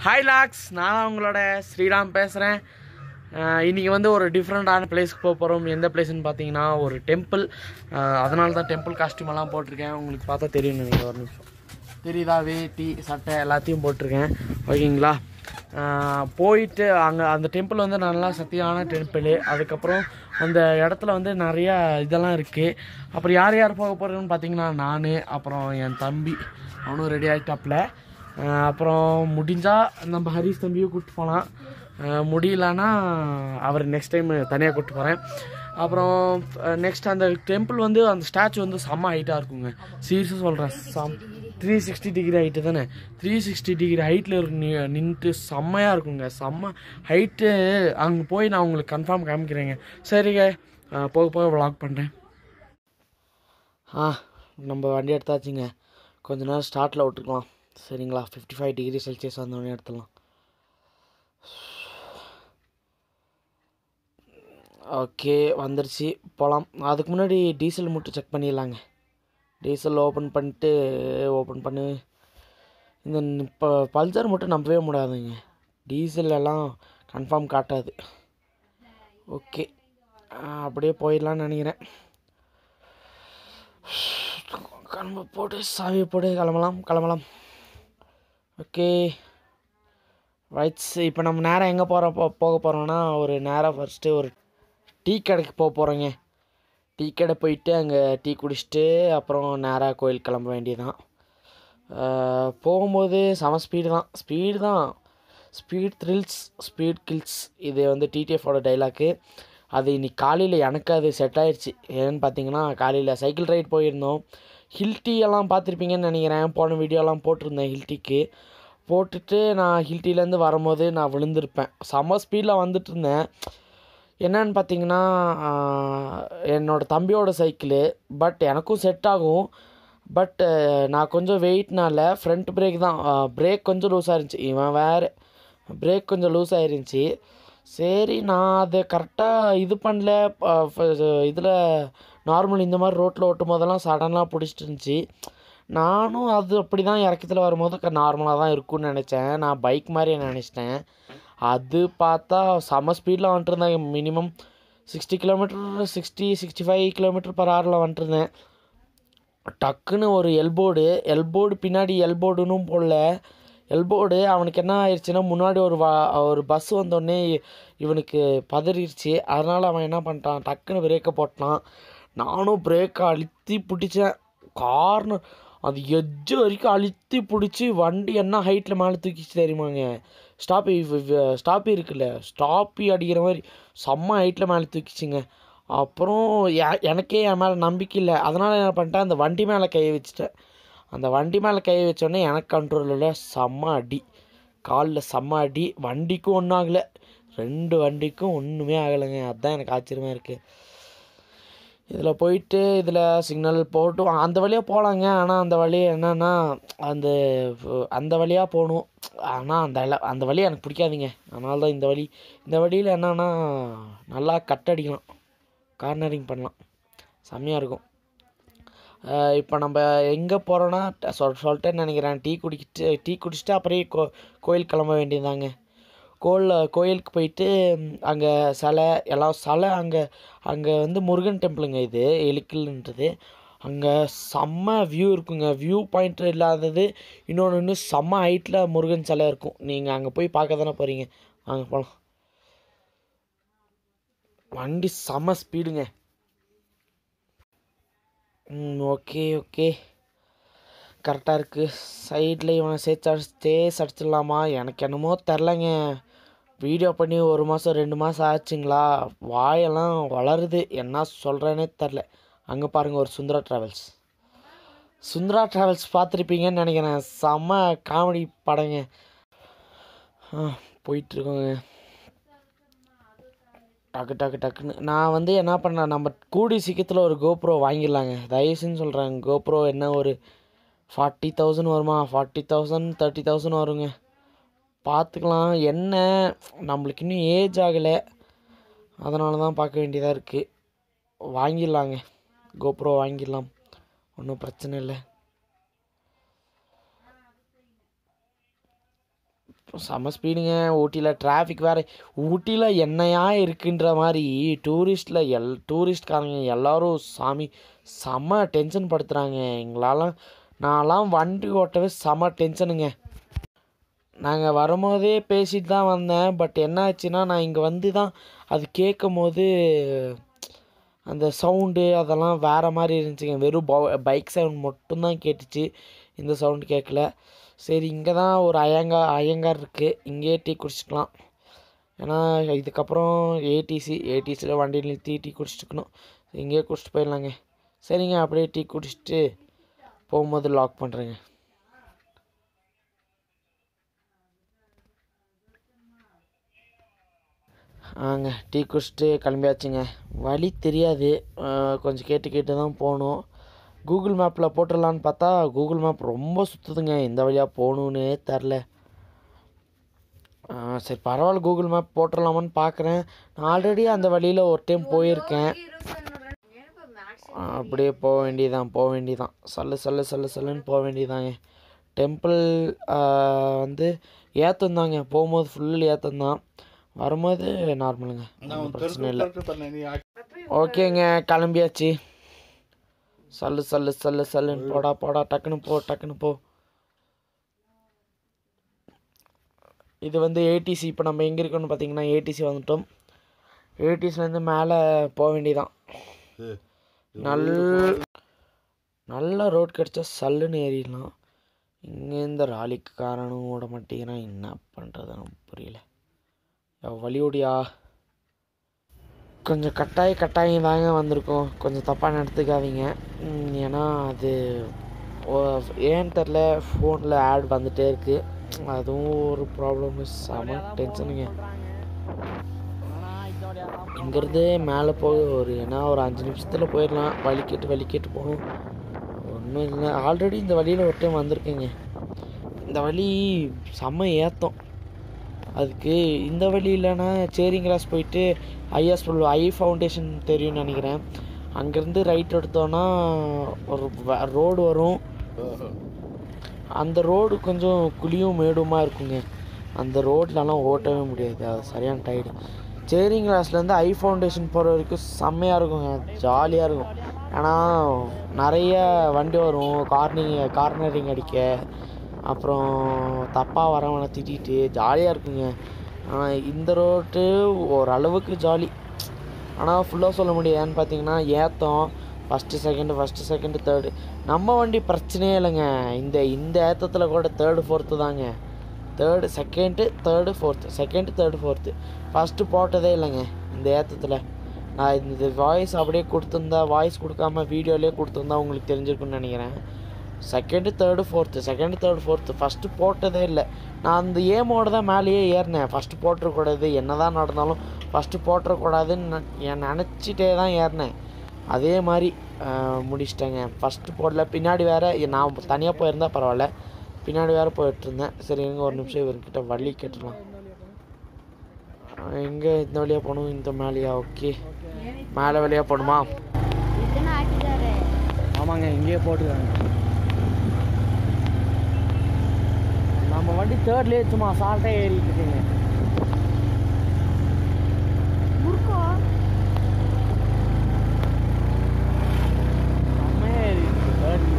Hi lakhs, நான் உங்களோட ஸ்ரீராம் பேசுகிறேன். இன்றைக்கி வந்து ஒரு டிஃப்ரெண்ட்டான பிளேஸ்க்கு போக போகிறோம். எந்த பிளேஸ்ன்னு பார்த்தீங்கன்னா ஒரு டெம்பிள். அதனால தான் டெம்பிள் காஸ்டியூமெல்லாம் போட்டிருக்கேன். உங்களுக்கு பார்த்தா தெரியும் நீங்கள், ஒரு நிமிஷம் தெரியுதா? வேட்டி சட்டை எல்லாத்தையும் போட்டிருக்கேன், ஓகேங்களா? போயிட்டு அங்கே அந்த டெம்பிள் வந்து நல்லா சத்தியான டெம்பிள். அதுக்கப்புறம் அந்த இடத்துல வந்து நிறையா இதெல்லாம் இருக்குது. அப்புறம் யார் யார் போக போகிறோன்னு பார்த்தீங்கன்னா நான், அப்புறம் என் தம்பி, அவனும் ரெடி ஆகிட்டாப்புல. அப்புறம் முடிஞ்சால் நம்ம ஹரிஷ் தம்பியும் கூப்பிட்டு போகலாம். முடியலன்னா அவர் நெக்ஸ்ட் டைம் தனியாக கூப்பிட்டு போகிறேன். அப்புறம் நெக்ஸ்ட் அந்த டெம்பிள் வந்து அந்த ஸ்டாச்சு வந்து செம்ம ஹைட்டாக இருக்குங்க. சீரியஸாக சொல்கிறேன், 360 டிகிரி ஹைட்டு தானே. 360 டிகிரி ஹைட்டில் நின்றுட்டு செம்மையாக இருக்குங்க, செம்ம ஹைட்டு. அங்கே போய் நான் உங்களுக்கு கன்ஃபார்ம் காமிக்கிறேங்க. சரிங்க, போக போக விளாக் பண்ணுறேன். நம்ம வண்டி எடுத்தாச்சுங்க. கொஞ்ச நேரம் ஸ்டார்ட்டில் விட்டுருக்கலாம், சரிங்களா? 55 டிகிரி செல்சியஸ் வந்தோடனே எடுத்துடலாம். ஓகே, வந்துருச்சு, போகலாம். அதுக்கு முன்னாடி டீசல் மட்டும் செக் பண்ணிடலாங்க. டீசல் ஓப்பன் பண்ணி இந்த இப்போ பல்சர் மட்டும் நம்பவே முடியாதுங்க. டீசல் எல்லாம் கன்ஃபார்ம் காட்டாது. ஓகே, அப்படியே போயிடலான்னு நினைக்கிறேன். போட்டு சாவியை போட்டு கிளம்பலாம். Okay rights. இப்போ நம்ம நேராக எங்கே போக போகிறோன்னா, ஒரு நேராக ஃபஸ்ட்டு ஒரு டீ கடைக்கு போகிறோங்க. டீ கடை போயிட்டு அங்கே டீ குடிச்சிட்டு அப்புறம் நேராக கோயில் கிளம்ப வேண்டியதுதான். போகும்போது செம ஸ்பீடு தான். Speed thrills, speed kills. இது வந்து டிடிஎஃபோட டைலாக்கு. அது இன்றைக்கி காலையில் எனக்கு அது செட் ஆயிடுச்சு. ஏன்னு பார்த்தீங்கன்னா, காலையில் சைக்கிள் ரைட் போயிருந்தோம். ஹில்டி எல்லாம் பார்த்துருப்பீங்கன்னு நினைக்கிறேன். போன வீடியோலாம் போட்டிருந்தேன். ஹில்டிக்கு போட்டுட்டு நான் ஹில்டிலேருந்து வரும்போது நான் விழுந்திருப்பேன். செம்ம ஸ்பீடில் வந்துட்டு இருந்தேன். என்னன்னு பார்த்தீங்கன்னா, என்னோடய தம்பியோட சைக்கிளு. பட் எனக்கும் செட் ஆகும். பட் நான் கொஞ்சம் வெயிட்னால ஃப்ரண்ட் பிரேக் தான், பிரேக் கொஞ்சம் லூஸாக இருந்துச்சு. இவன் வேறு பிரேக் கொஞ்சம் லூஸ் ஆகிருந்துச்சி. சரி, நான் அதை கரெக்டாக இது பண்ணல. இதில் நார்மல் இந்த மாதிரி ரோட்டில் ஓட்டும் போதெல்லாம் சடனாக பிடிச்சிட்டு இருந்துச்சு. நானும் அது அப்படி தான் இறக்கத்தில் வரும்போது நார்மலாக தான் இருக்கும்னு நினச்சேன். நான் பைக் மாதிரி நினச்சிட்டேன். அது பார்த்தா செம்ம ஸ்பீடில் வந்துட்டுருந்தேன். மினிமம் 60 கிலோமீட்டர், 65 கிலோமீட்டர் பர் ஹவரில் வந்துட்டுருந்தேன். டக்குன்னு ஒரு எல்போர்டு பின்னாடி எல்போர்டுன்னு போடல. எல்போர்டு அவனுக்கு என்ன ஆயிடுச்சுன்னா, முன்னாடி ஒரு பஸ் வந்தோடனே இவனுக்கு பதறிடுச்சு. அதனால் அவன் என்ன பண்ணிட்டான், டக்குன்னு பிரேக்கை போட்டான். நானும் பிரேக்கை அழுத்தி பிடிச்சேன். கார்னர் அது எட்ஜு வரைக்கும் அழுத்தி பிடிச்சி வண்டி என்ன ஹைட்டில் மேலே தூக்கிச்சு தெரியுமாங்க. ஸ்டாப்பி இருக்குல்ல, ஸ்டாப்பி அடிக்கிற மாதிரி செம்ம ஹைட்டில் மேலே தூக்கிச்சிங்க. அப்புறம் எனக்கே என் மேலே நம்பிக்கை இல்லை. அதனால் என்ன பண்ணிட்டேன், அந்த வண்டி மேலே கை வச்சிட்டேன். அந்த வண்டி மேலே கை வச்சோடனே எனக்கு கண்ட்ரோலில் செம்ம அடி, காலில் செம்ம அடி. வண்டிக்கும் ஒன்றும் ஆகலை, 2 வண்டிக்கும் ஒன்றுமே ஆகலைங்க. அதுதான் எனக்கு ஆச்சரியமாக இருக்குது. இதில் போயிட்டு இதில் சிக்னல் போட்டு அந்த வழியாக போகலாங்க. ஆனால் அந்த வழி என்னென்னா, அந்த வழியாக போகணும். ஆனால் அந்த வழி எனக்கு பிடிக்காதுங்க. அதனால தான் இந்த வழியில் என்னென்னா நல்லா கட் அடிக்கலாம், கார்னரிங் பண்ணலாம், செம்மையாக இருக்கும். இப்போ நம்ம எங்கே போகிறோன்னா சொல்லிட்டேன்னு நினைக்கிறேன். டீ குடிச்சிட்டு அப்படியே கோயில் கிளம்ப வேண்டியதாங்க. கோயிலுக்கு போயிட்டு அங்கே சிலை அங்கே வந்து முருகன் டெம்பிளுங்க. இது எலிக்கல்ன்றது. அங்கே செம்ம வியூ இருக்குங்க. வியூ பாயிண்ட் இல்லாதது இன்னொன்று செம்ம ஹைட்டில் முருகன் சிலை இருக்கும். நீங்கள் அங்கே போய் பார்க்க தானே போகிறீங்க, அங்கே போகலாம். வண்டி செம்ம ஸ்பீடுங்க. ஓகே கரெக்டாக இருக்குது. சைடில் இவனை ஸ்டேஸ் அடிச்சிடலாமா? எனக்கு என்னமோ தெரிலங்க. வீடியோ பண்ணி 1 மாதம் 2 மாதம் ஆச்சுங்களா, வாயெல்லாம் வளருது, என்ன சொல்கிறேன்னே தெரில. அங்கே பாருங்கள், ஒரு சுந்தரா ட்ராவல்ஸ் பார்த்துருப்பீங்கன்னு நினைக்கிறேன். செம்ம காமெடி படங்க. போயிட்டுருக்கோங்க டக்குன்னு. நான் வந்து என்ன பண்ணேன், நம்ம கூடி சீக்கிரத்தில் ஒரு கோப்ரோ வாங்கிடலாங்க. தயவுசென்னு சொல்கிறேன். கோப்ரோ என்ன ஒரு 40,000 வருமா? 40,000 30,000 வருங்க. பார்த்துக்கலாம். என்ன நம்மளுக்கு இன்னும் ஏஜ் ஆகலை, அதனால தான் பார்க்க வேண்டியதாக இருக்குது. வாங்கிடலாங்க, கோப்ரோ வாங்கிடலாம், ஒன்றும் பிரச்சனை இல்லை. செம்ம ஸ்பீடுங்க. ஊட்டியில் டிராஃபிக் வேறு. ஊட்டியில் என்னையா இருக்குன்ற மாதிரி டூரிஸ்ட்காரங்க எல்லோரும் சாமி செம்ம டென்ஷன் படுத்துகிறாங்க எங்களால். நான்லாம் வண்டி ஓட்டவே செம்ம டென்ஷனுங்க. நாங்கள் வரும்போதே பேசிட்டு தான் வந்தேன். பட் என்ன ஆச்சுன்னா நான் இங்கே வந்து தான் அது கேட்கும் போது அந்த சவுண்டு அதெல்லாம் வேறு மாதிரி இருந்துச்சுங்க. வெறும் பைக் சவுண்ட் மட்டும்தான் கேட்டுச்சு, இந்த சவுண்டு கேட்கல. சரி இங்கே தான் ஒரு ஐயங்கார் இருக்குது, இங்கேயே டீ குடிச்சிக்கலாம். ஏன்னா இதுக்கப்புறம் ஏடிசியில் வண்டி நிறுத்தி டீ குடிச்சிட்டுக்கணும். இங்கேயே குடிச்சிட்டு போயிடலாங்க. சரிங்க, அப்படியே டீ குடிச்சிட்டு போகும்போது லாக் பண்ணுறேங்க. டீ குடிச்சிட்டு கிளம்பியாச்சுங்க. வழி தெரியாது, கொஞ்சம் கேட்டு தான் போகணும். கூகுள் மேப்பில் போட்டுடலான்னு பார்த்தா கூகுள் மேப் ரொம்ப சுற்றுதுங்க, எந்த வழியாக போகணுன்னே தெரில. சரி பரவாயில்ல, கூகுள் மேப் போட்டுடலாமான்னு பார்க்குறேன். நான் ஆல்ரெடி அந்த வழியில் ஒரு டைம் போயிருக்கேன். அப்படியே போக வேண்டியதான். சல்லுன்னு போக வேண்டியதாங்க. டெம்பிள் வந்து ஏற்றம் தாங்க. போகும்போது ஃபுல் ஏற்றம் தான், வரும்போது நார்மலுங்க, பிரச்சனை இல்லை. ஓகேங்க, கிளம்பியாச்சு. சல்லுன்னு போடா டக்குன்னு போ. இது வந்து ஏடிசி. இப்போ நம்ம எங்கே இருக்கோன்னு பார்த்தீங்கன்னா ஏடிசி வந்துட்டோம். ஏடிசிலேருந்து மேலே போக வேண்டியதான். நல்ல ரோட் கிடச்சா சல்லுன்னு ஏறிடலாம். இங்கே இந்த ராலிக்காரனும் ஓட மாட்டேங்கிறான், என்ன பண்ணுறதுன்னு புரியல. வழியோடியா கொஞ்சம் கட்டாயம் தாங்க வந்திருக்கோம், கொஞ்சம் தப்பாக எடுத்துக்காதீங்க. ஏன்னா அது ஏன்னு தெரில, ஃபோனில் ஆட் வந்துகிட்டே இருக்குது, அதுவும் ஒரு ப்ராப்ளம். செம டென்ஷனுங்க. இங்கேருந்து மேலே போக ஒரு 5 நிமிஷத்தில் போயிடலாம். வலிக்கேட்டு போகணும், ஒன்றும் இல்லை. ஆல்ரெடி இந்த வழியில் ஒரு டைம் வந்திருக்கேங்க. இந்த வழி செம்ம ஏற்றம். அதுக்கு இந்த வழி இல்லைன்னா சேரிங் கிராஸ் போயிட்டு ஐ ஃபவுண்டேஷன் தெரியும்னு நினைக்கிறேன். அங்கேருந்து ரைட் எடுத்தோன்னா ஒரு ரோடு வரும். அந்த ரோடு கொஞ்சம் குழியும் மேடுமா இருக்குங்க. அந்த ரோட்லலாம் ஓட்டவே முடியாது, அது சரியான டயர்டு. சேரிங் கிராஸ்லேருந்து ஐ ஃபவுண்டேஷன் போகிற வரைக்கும் செம்மையாக இருக்குங்க, ஜாலியாக இருக்கும். ஏன்னா நிறைய வண்டி வரும், கார்னரிங் அடிக்க, அப்புறம் தப்பாக வரவனை திட்டிகிட்டு ஜாலியாக இருக்குங்க. ஆனால் இந்த ரோட்டு ஓரளவுக்கு ஜாலி, ஆனால் ஃபுல்லாக சொல்ல முடியாதுன்னு பார்த்தீங்கன்னா ஏற்றம். First second third. நம்ம வண்டி பிரச்சனையே இல்லைங்க. இந்த ஏற்றத்தில் கூட தேர்டு தாங்க. செகண்டு தேர்டு ஃபோர்த்து ஃபஸ்ட்டு போட்டதே இல்லைங்க இந்த ஏற்றத்தில். நான் இந்த வாய்ஸ் அப்படியே வாய்ஸ் கொடுக்காம வீடியோலேயே கொடுத்துருந்தா உங்களுக்கு தெரிஞ்சிருக்குன்னு நினைக்கிறேன். செகண்டு தேர்டு ஃபோர்த்து ஃபஸ்ட்டு போட்டதே இல்லை. நான் அந்த ஏமோடு தான் மேலேயே ஏறினேன். ஃபஸ்ட்டு போட்டுறக்கூடாது, என்ன தான் நடந்தாலும் ஃபஸ்ட்டு போட்டுறக்கூடாதுன்னு நினச்சிட்டே தான் ஏறினேன். அதே மாதிரி முடிச்சிட்டேங்க. ஃபஸ்ட்டு போடல, பின்னாடி வேறு நான் தனியாக போயிருந்தா பரவாயில்ல, பின்னாடி வேறு போயிட்டுருந்தேன். சரி எங்கே ஒரு நிமிஷம் இவர்கிட்ட வழி கேட்டுடலாம். எங்கே இந்த வழியாக போகணும்? இந்த மேலேயா? ஓகே, மேலே வழியாக போகணுமா? ஆமாங்க, இங்கேயே போட்டுருக்காங்க. நம்ம வண்டி தேர்ட்லேயே சும்மா அசால்ட்டாக ஏறிட்டு இருக்குங்க. செம்மையாக ஏறிட்டு தேர்ட்லேயே.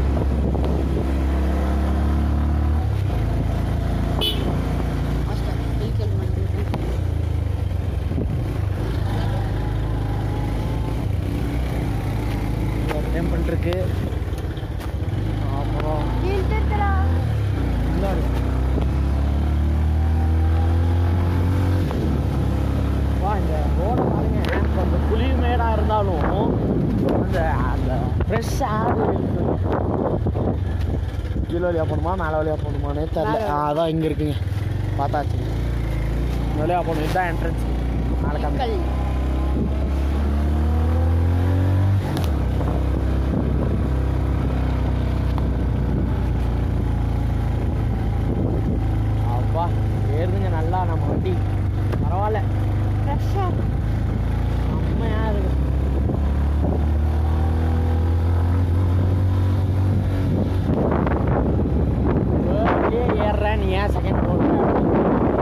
டெம்பிள் இருக்கு, அப்புறம் இந்த ரோடை பாருங்க. அந்த புளி மேடாக இருந்தாலும் அந்த ஃப்ரெஷ் ஏர் கீழே வழியாக போகணுமா மேலே வழியாக போகணுமானே தெரில. அதான் இங்கே இருக்குங்க, பார்த்தாச்சுங்க. இந்த வழியாக போகணும், இதுதான் என்ட்ரன்ஸ். நாளைக்கு அப்பா ஏறுதுங்க நல்லா நம்ம வண்டி, பரவாயில்ல, செம்மையாக இருக்கு. ஏறுறேன், நீ ஏன் செகண்ட் போடுற?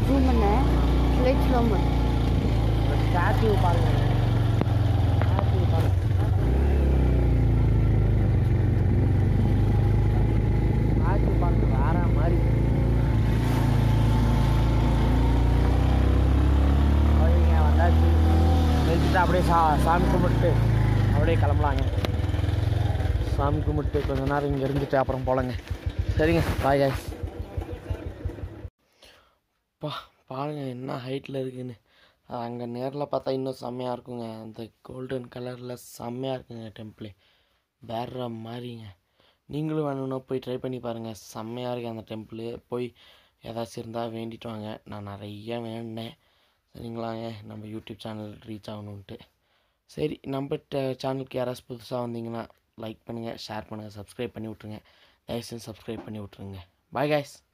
ஜூம் பண்ணேன். லைட் ஸ்லோ பண்ணு. ஸ்டாச்சு பாருங்க. ஸ்டாச்சு பாருங்க. ஸ்டாச்சு பாருங்க வேற மாதிரி. சரிங்க வந்தாச்சு. வச்சுட்டு அப்படியே சாமி கும்பிட்டு அப்படியே கிளம்பலாங்க. சாமி கும்பிட்டு கொஞ்ச நேரம் இங்கே இருந்துட்டு அப்புறம் போகலாங்க. சரிங்க பாய் காய்ஸ். பாருங்கள் என்ன ஹைட்டில் இருக்குதுன்னு. அங்கே நேரில் பார்த்தா இன்னும் செம்மையாக இருக்குங்க. அந்த கோல்டன் கலரில் செம்மையாக இருக்குங்க டெம்பிளே. வேற மாதிரிங்க. நீங்களும் வேணும்னா போய் ட்ரை பண்ணி பாருங்கள். செம்மையாக இருக்குது அந்த டெம்பிள். போய் ஏதாச்சும் இருந்தால் வேண்டிட்டு வாங்க. நான் நிறைய வேண்டினேன். சரிங்களாங்க, நம்ம யூடியூப் சேனல் ரீச் ஆகணுன்ட்டு. சரி, நம்ம சேனலுக்கு யாராச்சும் புதுசாக வந்தீங்கன்னா லைக் பண்ணுங்கள், ஷேர் பண்ணுங்கள், சப்ஸ்கிரைப் பண்ணி விட்ருங்க. தயவுசெய்து சப்ஸ்கிரைப் பண்ணி விட்ருங்க. Bye guys.